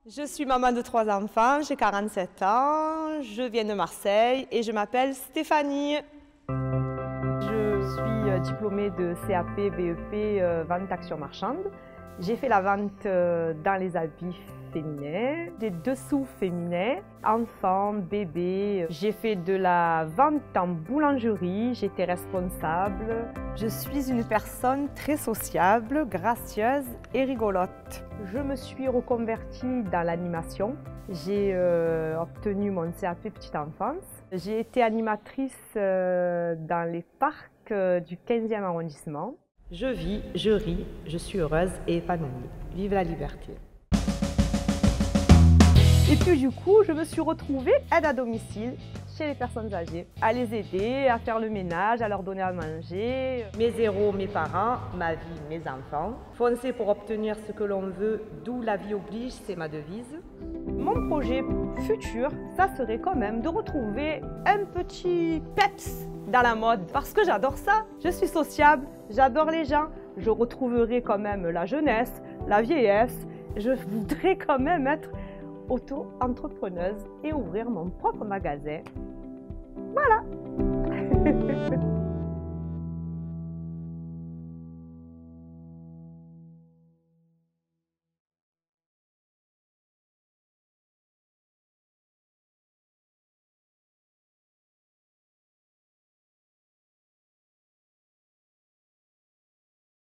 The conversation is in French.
Je suis maman de 3 enfants, j'ai 47 ans, je viens de Marseille et je m'appelle Stéphanie. Je suis diplômée de CAP, BEP, vente action marchande. J'ai fait la vente dans les habits féminins, des dessous féminins, enfants, bébés. J'ai fait de la vente en boulangerie, j'étais responsable. Je suis une personne très sociable, gracieuse et rigolote. Je me suis reconvertie dans l'animation. J'ai obtenu mon CAP Petite Enfance. J'ai été animatrice dans les parcs du 15e arrondissement. Je vis, je ris, je suis heureuse et épanouie. Vive la liberté! Et puis du coup, je me suis retrouvée aide à domicile chez les personnes âgées, à les aider, à faire le ménage, à leur donner à manger. Mes héros, mes parents, ma vie, mes enfants. Foncer pour obtenir ce que l'on veut, d'où la vie oblige, c'est ma devise. Mon projet futur, ça serait quand même de retrouver un petit peps dans la mode, parce que j'adore ça. Je suis sociable, j'adore les gens, je retrouverai quand même la jeunesse, la vieillesse. Je voudrais quand même être auto-entrepreneuse et ouvrir mon propre magasin. Voilà.